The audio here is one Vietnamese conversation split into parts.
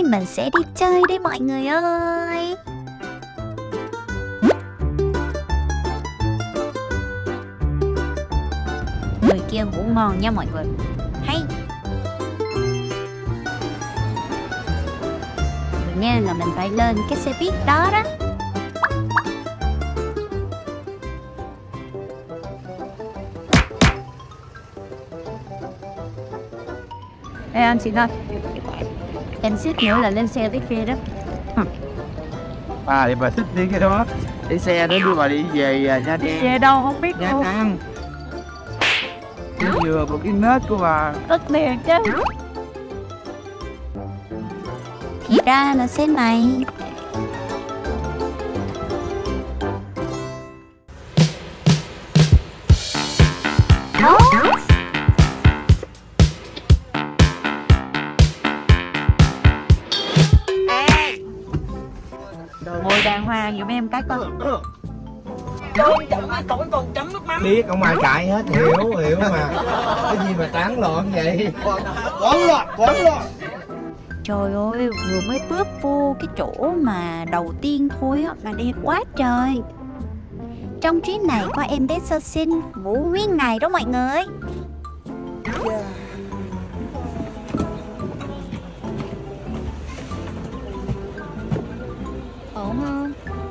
mình sẽ đi chơi đấy mọi người ơi. Người kia ngủ ngon nha mọi người. Hay. Nha là mình phải lên cái xe buýt đó đó. Ê anh chị ơi, em xích nữa là lên xe tới kia đó. Bà thì bà thích đi cái đó. Để xe đó đưa bà đi về Nha Trang. Xe đâu không biết Nha đâu. Trang. Cái dừa một cái nết của bà. Tất tiền chứ. Thì ra là xe này. Ngồi đàng hoàng giùm em cái con. Biết không ai cãi hết, hiểu mà. Cái gì mà tán loạn vậy? Quán loạn. Trời ơi, vừa mới bước vô cái chỗ mà đầu tiên thôi á mà đẹp quá trời. Trong chuyến này có em bé sơ sinh ngủ nguyên ngày đó mọi người. Ổn không?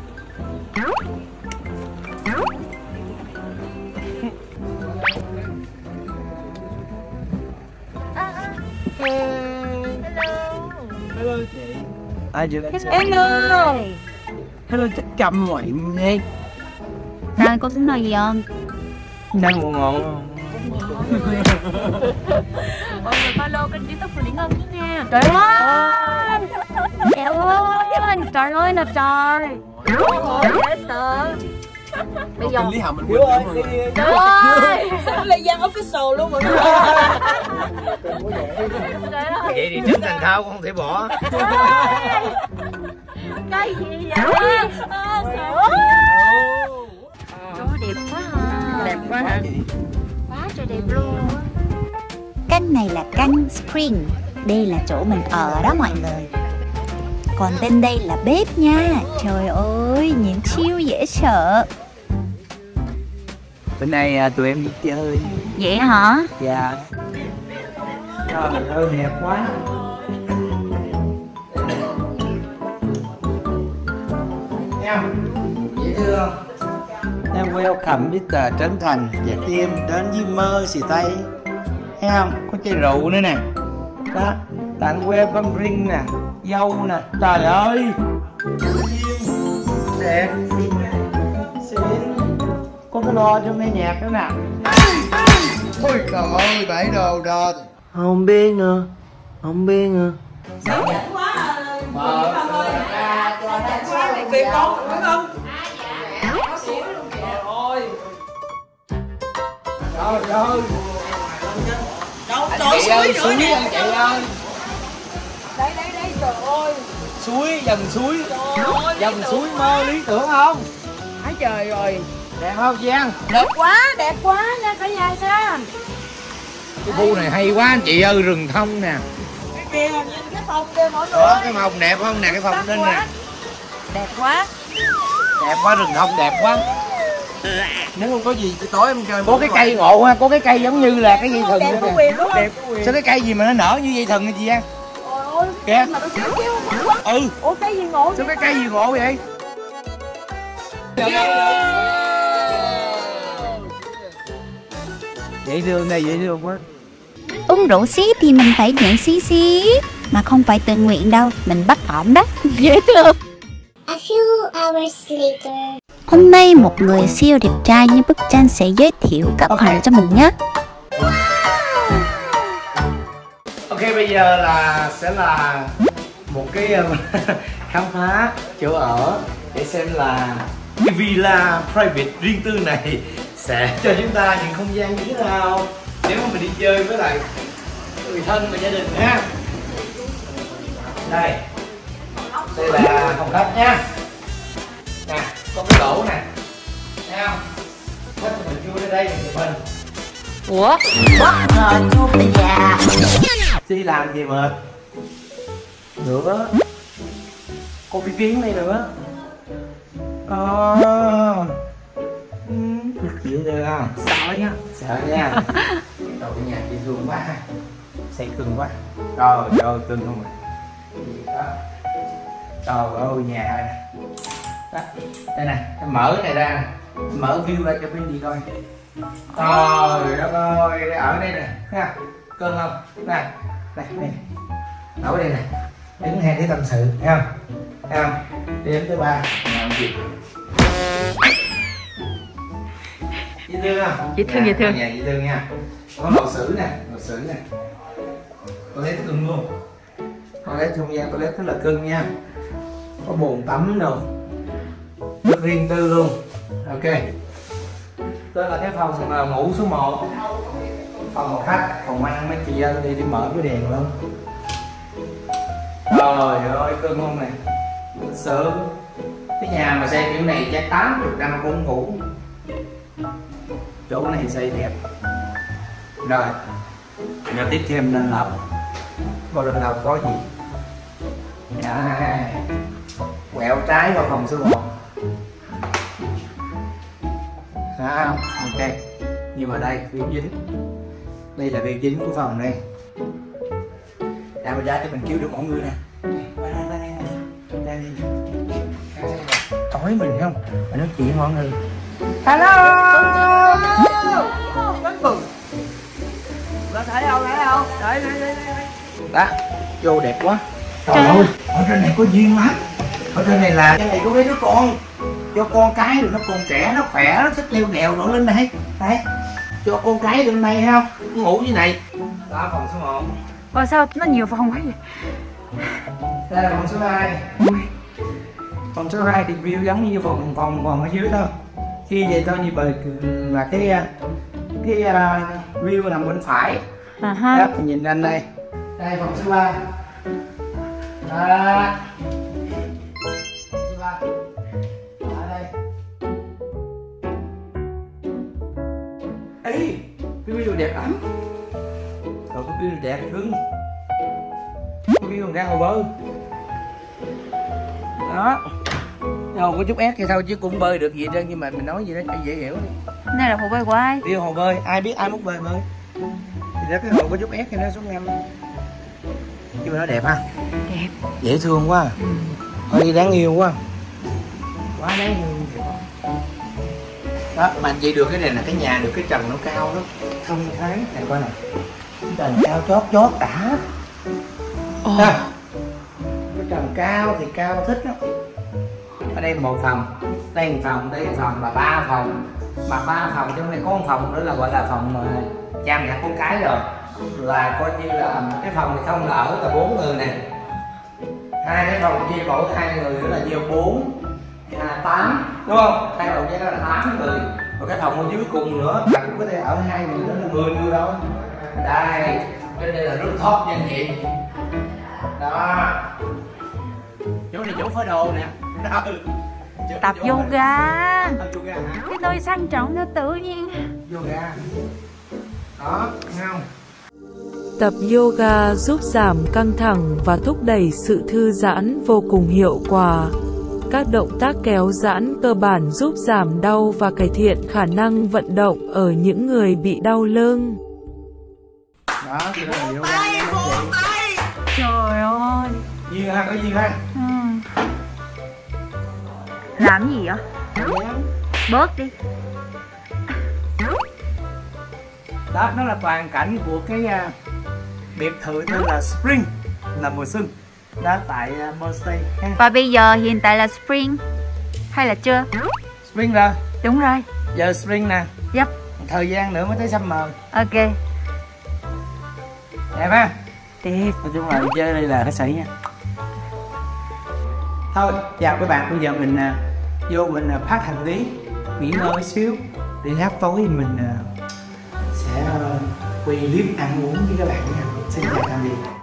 Hello chị. Ai chị? Hello. Hello chắc chăm mọi nghe. Sao có tính nói gì không? Đang ngon không? Mọi người follow kênh YouTube của Điển Ngân nha. Trời ơi! Trời ơi! Trời ơi là trời! Dễ sợ! Bây giờ Lý Hàm mình quên rồi. trời ơi! Sao Lê Giang official luôn mọi người. Vậy thì Trấn Thành Thao cũng không thể bỏ. Cái gì vậy? Sợ! Trời ơi, đẹp quá ha! Đẹp quá hả? Quá trời đẹp luôn. Căn này là căn Spring. Đây là chỗ mình ở đó mọi người. Còn bên đây là bếp nha. Trời ơi, nhìn siêu dễ sợ. Bữa nay tụi em đi chơi. Vậy hả? Dạ. Trời ơi đẹp quá. Nha, dễ thương. Em welcome Mr. Trấn Thành và team đến với Mơ Xì Tây. Thấy không? Có chai rượu nữa nè. Đó, tặng que bông ring nè, dâu nè. Trời ơi. Đẹp. Xịn. Có cái lo cho nghe nhạc nữa nè. Ôi trời ơi, bãi đồ đồ. Không biết nữa. Tiền con phải không? Trời ơi. Trời Chị ơi, suối suối nữa anh chị ơi. Đây trời ơi. Suối, dòng suối. Trời ơi, Dòng suối mơ lý tưởng không? Thái trời rồi. Đẹp không Giang? Đẹp quá nha cả nhà xem. Cái khu này hay quá anh chị ơi, rừng thông nè. Cái kia nhìn cái phòng kia mọi người. Đó, cái phòng đẹp không nè, cái phòng trên nè. Đẹp quá. Đẹp quá, rừng thông đẹp quá. Nếu không có gì thì tối em chơi. Có cái cây ngộ ha, có cái cây giống như là cái dây thừng Đẹp nữa có kìa. quyền đúng không? Đẹp. Sao cái cây gì mà nó nở như dây thừng hả chị Giang? Trời ơi. Kìa. Mà nó chịu quá. Ừ. Ủa cái gì ngộ? Sao cái cây gì ngộ vậy? Dễ thương đây, dễ thương quá. Uống rượu xí thì mình phải nhận xí. Mà không phải tự nguyện đâu, mình bắt ổng đó. Dễ thương. A few hours later. Hôm nay một người siêu đẹp trai như bức tranh sẽ giới thiệu các bạn cho mình nhé. Ok, bây giờ sẽ là một cái khám phá chỗ ở để xem là cái villa private riêng tư này sẽ cho chúng ta những không gian như thế nào nếu mà mình đi chơi với lại người thân và gia đình ha. Đây là phòng khách nha. Nè, có cái lỗ nè, thấy không? Khách mình chui ra đây mình chụp hình. Ủa? Đi làm gì mệt? Nữa có bí kiến đây nữa. Chịu được không? Sợ nha. Sợ nha. Đầu cái nhà chị thương quá. Xây cưng quá. Trời ơi cưng không à. Gì đó. Trời ơi nhà. Đó. Đây nè, em mở này ra. Mở view ra cho bên gì coi. Trời đất ơi, ở đây nè. Ha. Cưng không? Nè. Đây, đây. Ở đây nè. Đứng hai cái tâm sự, thấy không? Thấy không? Đi đến tới 3. Làm gì? Dễ thương không? Dễ thương, dễ thương. Nhà dễ thương nha. Có lò sưởi nè, lò sưởi nè. Toilet cưng luôn. Toilet không gian, toilet rất là cưng nha. Có bồn tắm rồi. Rất riêng tư luôn. Ok. Đây là cái phòng ngủ số 1. Phòng khách, phòng ăn mấy chị đi mở cái đèn luôn. Trời ơi cưng không nè. Thật sự cái nhà mà xây kiểu này chắc 80 năm cũng ngủ. Chỗ này xây đẹp. Rồi giờ tiếp theo lên lầu. Vào lên lầu có gì? Quẹo trái vào phòng số 1. Không? Ok. Nhưng mà đây view chính. Đây là view chính của phòng đây. Ra bên ra cho mình kêu được mọi người nè. Đây. Tối mình không? Mình nói chuyện mọi người. Hello. Thấy không? Đây. Đó, vô đẹp quá. Trời ơi, ở trên này có duyên lắm. Ở trên này là cái này có mấy đứa con. Cho con cái rồi nó còn trẻ, nó khỏe, nó thích leo đèo nổi lên đây. Đấy. Cho con cái lên đây thấy không? Ngủ như này. Đó phòng số 1. Ủa sao nó nhiều phòng quá vậy? Đây là phòng số 2. Phòng số 2 thì view giống như phòng ở dưới thôi. Khi về thôi như bờ là cái view nằm bên phải. Đó, thì nhìn anh đây. Đây phòng số 3. Đó. Phòng số 3. Ở đây. Ê, cái view đẹp lắm. Rồi cái view đẹp cưng. Cái view còn ra hồ bơi. Đó. Không có chút ép thì sao chứ cũng bơi được gì trơn, nhưng mà mình nói gì đó cho dễ hiểu đi. Đây là hồ bơi của ai? View hồ bơi, ai biết ai muốn bơi bơi. Thì đó cái hồ có chút ép thì nó xuống ngâm. Nhưng mà nó đẹp ha. Đẹp. Dễ thương quá. Ôi đáng yêu quá. Quá đáng yêu. Đó, mà anh chị được cái này là cái nhà được cái trần nó cao đó. Thông thoáng, này coi nè. Trần cao chót đã. Ha. Cái trần cao thì cao thích lắm. Ở đây một phòng, đây một phòng, đây một phòng và 3 phòng. Mà 3 phòng trong này có một phòng nữa là gọi là phòng cha mẹ con cái rồi. Là coi như là cái phòng này không là ở là 4 người nè. 2 cái phòng chia mỗi 2 người nữa là nhiều 4, 8 đúng không? 2 phòng chia đó là 8 người. Và cái phòng ở dưới cùng nữa là cũng có thể ở 2 người nữa là 10 người đâu. Đây, trên đây là rooftop nha anh chị. Đó. Chỗ này chỗ phơi đồ nè. Đó. Tập yoga. Yoga hả? Cái nơi sang trọng nó tự nhiên. Yoga. Đó, thấy không? Tập yoga giúp giảm căng thẳng và thúc đẩy sự thư giãn vô cùng hiệu quả. Các động tác kéo giãn cơ bản giúp giảm đau và cải thiện khả năng vận động ở những người bị đau lưng. Đó, cái đó là yoga nha mấy chị. Trời ơi. Duyên ha, có duyên ha. Làm gì vậy? Bớt đi. Đó, nó là toàn cảnh của cái biệt thự tên là Spring, là mùa xuân. Đó, tại Montstay. Và bây giờ hiện tại là Spring hay là chưa? Spring rồi. Đúng rồi. Giờ Spring nè. Yep. Thời gian nữa mới tới Summer. Ok. Đẹp ha? Đẹp. Nói chung là chơi đây là khách sạn nha. Thôi, chào các bạn. Bây giờ mình vô mình pack hành lý, nghỉ ngơi xíu. Để lát tối mình sẽ quay clip ăn uống với các bạn nha. Xin chào tạm biệt.